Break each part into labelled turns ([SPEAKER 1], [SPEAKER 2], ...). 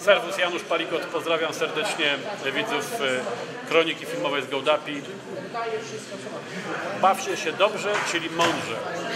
[SPEAKER 1] Serwus, Janusz Palikot, pozdrawiam serdecznie widzów Kroniki Filmowej z Gołdapi. Bawcie się dobrze, czyli mądrze.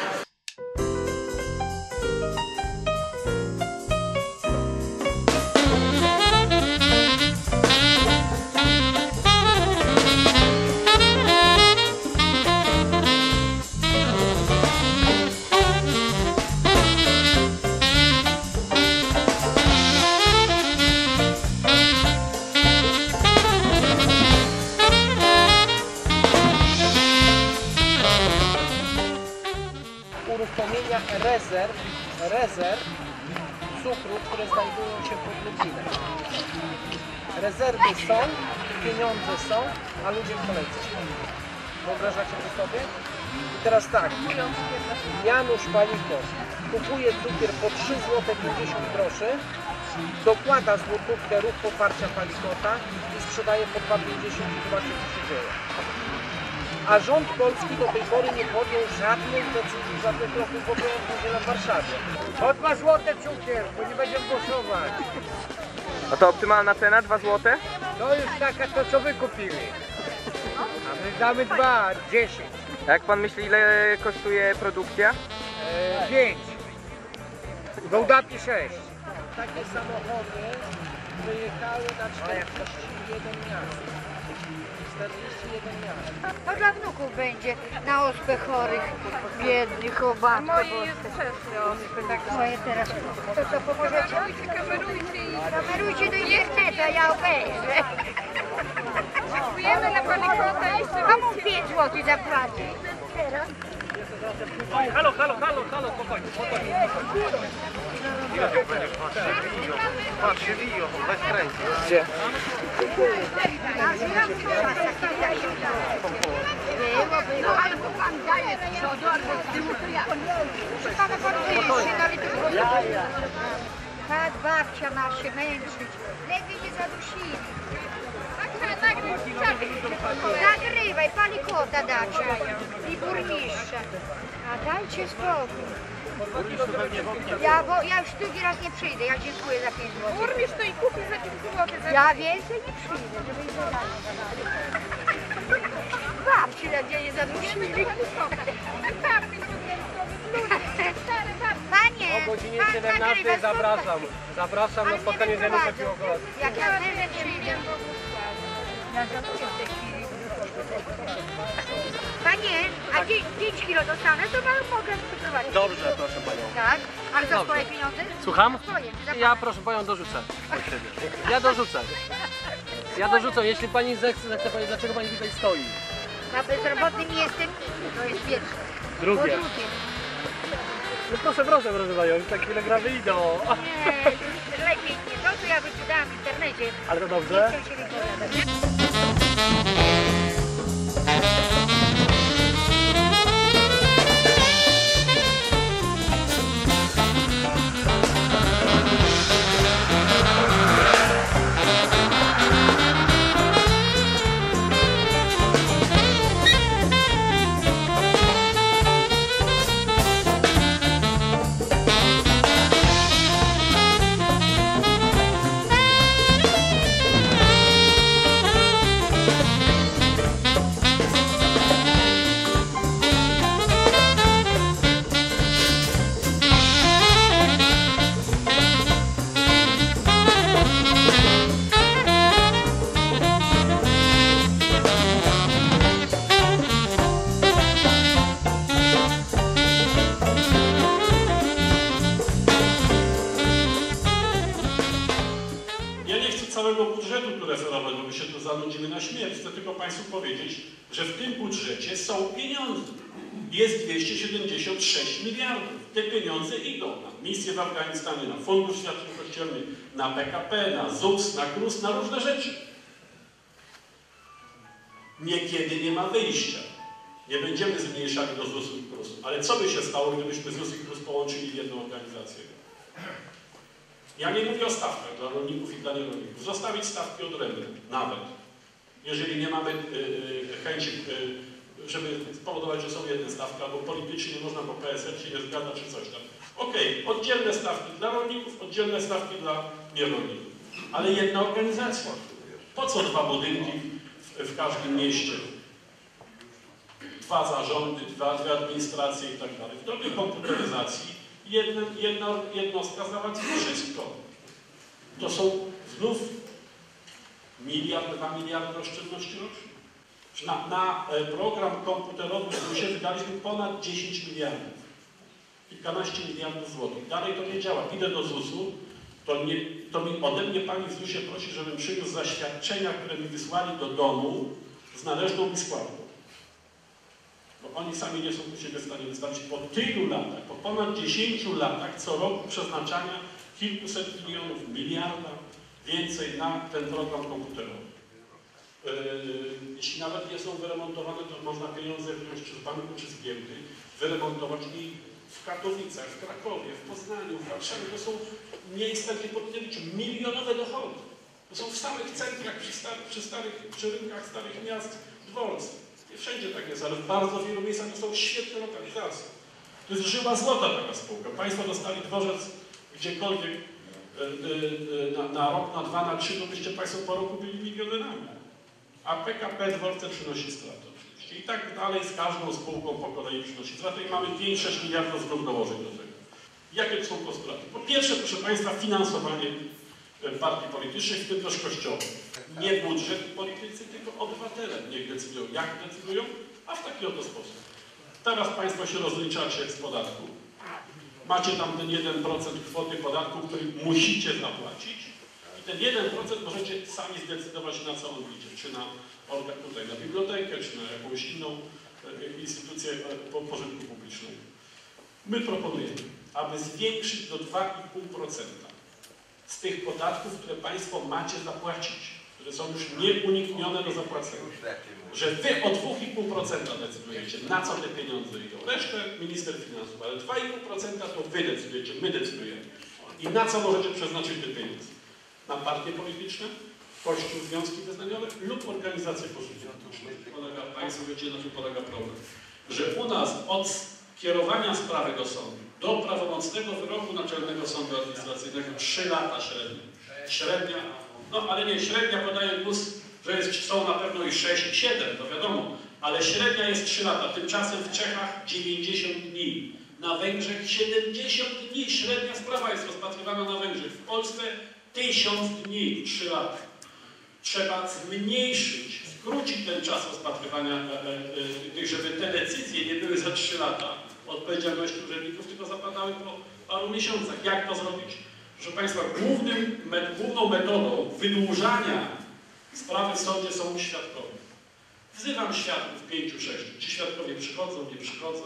[SPEAKER 2] Uruchomienia rezerw cukru, które znajdują się pod Lublinem. Rezerwy są, pieniądze są, a ludzie w kolejce. Wyobrażacie to sobie? I teraz tak, Janusz Palikot kupuje cukier po 3,50 zł, dokłada złotówkę ruch poparcia Palikota i sprzedaje po 2,50 i zobaczcie, co się dzieje. A rząd polski do tej pory nie podjął żadnych decyzji, żadnych kroków w obronie w Warszawie.
[SPEAKER 3] Po 2 złote cukier, bo nie będziemy głosować.
[SPEAKER 4] A to optymalna cena? 2 zł?
[SPEAKER 3] To już taka to, co wy kupili. A my damy 2, 10,
[SPEAKER 4] A jak pan myśli, ile kosztuje produkcja?
[SPEAKER 3] 5. Gołdapi 6.
[SPEAKER 2] Takie samochody wyjechały na 41 miast. 41 miast.
[SPEAKER 5] To dla wnuków będzie na ospę chorych, biednych, o matko.
[SPEAKER 6] Moje jest przeszło.
[SPEAKER 5] Moje teraz. To co pomożecie? Kamerujcie do internetu, a ja obejrzę.
[SPEAKER 6] Dziękujemy na Palikota jeszcze.
[SPEAKER 5] Komu 5 zł zapłaci? Teraz?
[SPEAKER 1] Halo, spokojnie.
[SPEAKER 4] Patrz się wiją, bez kręci.
[SPEAKER 2] Gdzie?
[SPEAKER 5] Było, albo pan daje z przodu, albo z tyłu, to ja. Proszę pana, pan wyjdzie, nawet tylko... Tak, babcia ma się męczyć. Lepiej nie zadusili. Nagrywaj, Palikota dacie i burmistrza. A dajcie spokój. Ja już drugi raz nie przyjdę, ja dziękuję za 5 zł.
[SPEAKER 6] Burmistrz to i kupi za 5 zł.
[SPEAKER 5] Ja więcej nie przyjdę, żeby nie zadali. Babci nadzieję zadusili. Panie,
[SPEAKER 3] O godzinie
[SPEAKER 5] pan
[SPEAKER 3] 17
[SPEAKER 5] nagrywa,
[SPEAKER 3] zapraszam na spotkanie z Janusem Palikotem.
[SPEAKER 5] jak ja też przyjdę. Ja żałuję w tej chwili. Panie, a 5 kilo dostanę, to mogę przyprowadzić.
[SPEAKER 3] Dobrze, proszę panią.
[SPEAKER 5] Tak? Ale za swoje pieniądze?
[SPEAKER 3] Słucham?
[SPEAKER 5] Swoje. Za
[SPEAKER 3] Ja proszę panią dorzucę. Ja dorzucę, jeśli pani zechce pani, dlaczego pani tutaj stoi?
[SPEAKER 5] Na bezrobotnym jestem, to jest pierwsze.
[SPEAKER 3] Drugie.
[SPEAKER 5] Po drugie.
[SPEAKER 3] No proszę panią, już tak chwilę gra wyjdą.
[SPEAKER 5] Nie, lepiej nie. To, co ja wyczytałam w internecie.
[SPEAKER 3] Ale to dobrze?
[SPEAKER 5] Nie chcę się wypowiadać.
[SPEAKER 1] Całego budżetu PRL-owego, my się tu zanudzimy na śmierć. Chcę tylko Państwu powiedzieć, że w tym budżecie są pieniądze. Jest 276 miliardów. Te pieniądze idą na misję w Afganistanie, na Fundusz Świadczeń Kościelnych, na PKP, na ZUS, na KRUS, na różne rzeczy. Niekiedy nie ma wyjścia. Nie będziemy zmniejszali do ZUS-u i KRUS-u. Ale co by się stało, gdybyśmy ZUS i KRUS połączyli w jedną organizację? Ja nie mówię o stawkach dla rolników i dla nierolników. Zostawić stawki odrębne, nawet. Jeżeli nie mamy chęci, żeby spowodować, że są jedne stawki, albo politycznie nie można, bo PSL się nie zgadza, czy coś tam. Okej, oddzielne stawki dla rolników, oddzielne stawki dla nierolników. Ale jedna organizacja. Po co dwa budynki w każdym mieście? Dwa zarządy, dwie administracje i tak dalej. W dobie komputeryzacji jedna jednostka załatwi wszystko. To są znów 2 miliardy oszczędności rocznie. Na program komputerowy w ZUS-ie wydaliśmy ponad 10 miliardów. Kilkanaście miliardów złotych. Dalej to nie działa. Idę do ZUS-u, to ode mnie pani w ZUS-ie prosi, żebym przyniósł zaświadczenia, które mi wysłali do domu z należną mi składką. Bo oni sami nie są u siebie w stanie wystarczyć po tylu latach, po ponad 10 latach co roku przeznaczania kilkuset milionów, miliarda więcej na ten program komputerowy. Jeśli nawet nie są wyremontowane, to można pieniądze wziąć czy z banku, czy z giełdy, wyremontować i w Katowicach, w Krakowie, w Poznaniu, w Warszawie. To są miejsca, gdzie powinny być milionowe dochody. To są w samych centrach, przy rynkach starych miast dworce. Nie wszędzie tak jest, ale w bardzo wielu miejscach to są świetne lokalizacje. To jest żyła złota taka spółka. Państwo dostali dworzec gdziekolwiek na rok, na 2, na 3, to byście Państwo po roku byli milionerami. A PKP dworce przynosi stratę oczywiście. I tak dalej z każdą spółką po kolei przynosi stratę i mamy 5-6 miliardów znów dołożyć do tego. Jakie to są postulaty? Po pierwsze, proszę Państwa, finansowanie partii politycznych, w tym też kościołów. Nie budżet politycy, tylko obywatele niech decydują, jak decydują, a w taki oto sposób. Teraz Państwo się rozliczacie z podatku. Macie tam ten 1% kwoty podatku, który musicie zapłacić. I ten 1% możecie sami zdecydować, na co on idzie. Czy na organ tutaj, na bibliotekę, czy na jakąś inną instytucję pożytku publicznego. My proponujemy, aby zwiększyć do 2,5% z tych podatków, które Państwo macie zapłacić, które są już nieuniknione do zapłacenia. Że Wy o 2,5% decydujecie, na co te pieniądze idą. Resztę minister finansów, ale 2,5% to Wy decydujecie, my decydujemy. I na co możecie przeznaczyć te pieniądze? Na partie polityczne, kościół, związki wyznaniowe lub organizacje pożytku publicznego. Państwo wiecie, na czym polega problem. Że u nas od kierowania sprawy do sądu do prawomocnego wyroku Naczelnego Sądu Administracyjnego 3 lata średnio. Średnia, no ale nie, średnia podaje GUS, że są na pewno i 6 i 7, to wiadomo, ale średnia jest 3 lata, tymczasem w Czechach 90 dni, na Węgrzech 70 dni, średnia sprawa jest rozpatrywana na Węgrzech, w Polsce 1000 dni, 3 lata. Trzeba zmniejszyć, skrócić ten czas rozpatrywania, żeby te decyzje nie były za 3 lata odpowiedzialności urzędników, tylko zapadały po paru miesiącach. Jak to zrobić? Proszę Państwa, główną metodą wydłużania sprawy w sądzie są świadkowie. Wzywam świadków 5-6. Ci świadkowie przychodzą, nie przychodzą,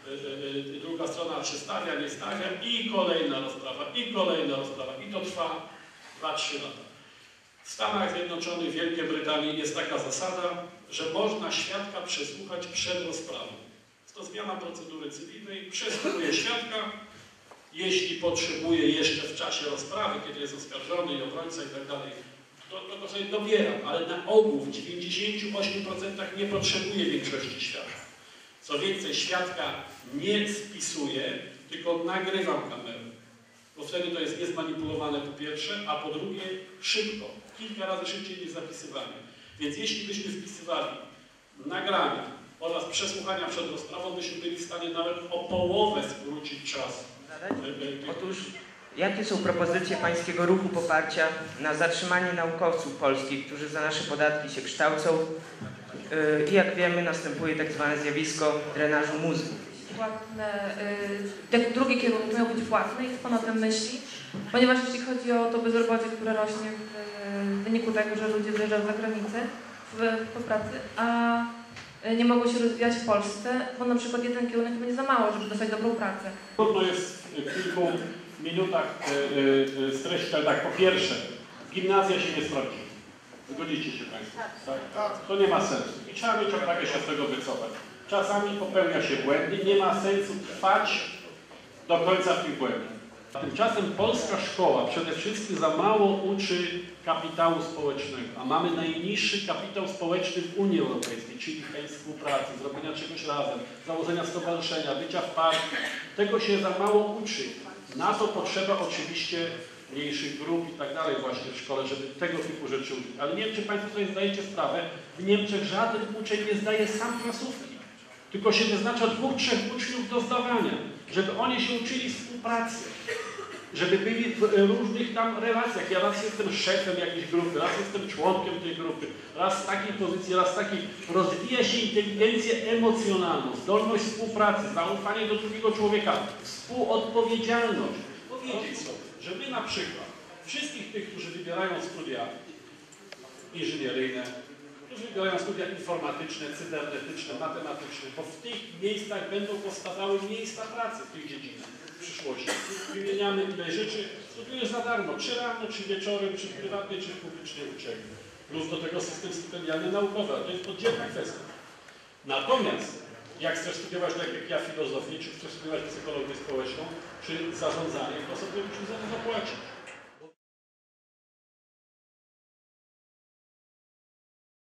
[SPEAKER 1] druga strona się stawia, nie stawia i kolejna rozprawa, i kolejna rozprawa. I to trwa 2-3 lata. W Stanach Zjednoczonych, w Wielkiej Brytanii jest taka zasada, że można świadka przesłuchać przed rozprawą. To zmiana procedury cywilnej, przesłuchuje świadka, jeśli potrzebuje jeszcze w czasie rozprawy, kiedy jest oskarżony i obrońca i tak dalej, to go sobie dobieram, ale na ogół w 98% nie potrzebuje większości świadków. Co więcej, świadka nie spisuję, tylko nagrywam kamerę, bo wtedy to jest niezmanipulowane po pierwsze, a po drugie szybko, kilka razy szybciej niż zapisywanie. Więc jeśli byśmy wpisywali nagrania oraz przesłuchania przed rozprawą, byśmy byli w stanie nawet o połowę skrócić czas.
[SPEAKER 7] Otóż, jakie są propozycje Pańskiego ruchu poparcia na zatrzymanie naukowców polskich, którzy za nasze podatki się kształcą i jak wiemy następuje tak zwane zjawisko drenażu mózgu?
[SPEAKER 6] Płatne, drugi kierunek miał być płatny i co Pan o tym myśli? Ponieważ jeśli chodzi o to bezrobocie, które rośnie w wyniku tego, że ludzie wyjeżdżają za granicę po pracy, a nie mogą się rozwijać w Polsce, bo na przykład jeden kierunek będzie za mało, żeby dostać dobrą pracę.
[SPEAKER 1] Trudno jest w kilku minutach streścić, ale tak, po pierwsze, gimnazja się nie sprawdzi. Zgodzicie się Państwo? Tak? To nie ma sensu. I trzeba mieć odwagę się z tego wycofać. Czasami popełnia się błędy, nie ma sensu trwać do końca w tych błędach. Tymczasem polska szkoła przede wszystkim za mało uczy kapitału społecznego, a mamy najniższy kapitał społeczny w Unii Europejskiej, czyli tej współpracy, zrobienia czegoś razem, założenia stowarzyszenia, bycia w partii. Tego się za mało uczy. Na to potrzeba oczywiście mniejszych grup i tak dalej właśnie w szkole, żeby tego typu rzeczy uczyć. Ale nie wiem, czy Państwo sobie zdajecie sprawę, w Niemczech żaden uczeń nie zdaje sam klasówki, tylko się wyznacza 2-3 uczniów do zdawania, żeby oni się uczyli współpracy, żeby byli w różnych tam relacjach. Ja raz jestem szefem jakiejś grupy, raz jestem członkiem tej grupy, raz z takiej pozycji, raz z takiej. Rozwija się inteligencję emocjonalną, zdolność współpracy, zaufanie do drugiego człowieka, współodpowiedzialność. Powiedzieć sobie, że my na przykład wszystkich tych, którzy wybierają studia inżynieryjne, którzy wybierają studia informatyczne, cybernetyczne, matematyczne, bo w tych miejscach będą powstawały miejsca pracy w tych dziedzinach w przyszłości. Wymieniamy ile rzeczy, studiujesz za darmo, czy rano, czy wieczorem, czy w prywatnej, czy w publicznej uczelni. Plus do tego system stypendialny naukowy, ale to jest oddzielna kwestia. Natomiast jak chcesz studiować tak jak ja filozofię, czy chcesz studiować psychologię społeczną, czy zarządzanie, to sobie musisz za to zapłacić.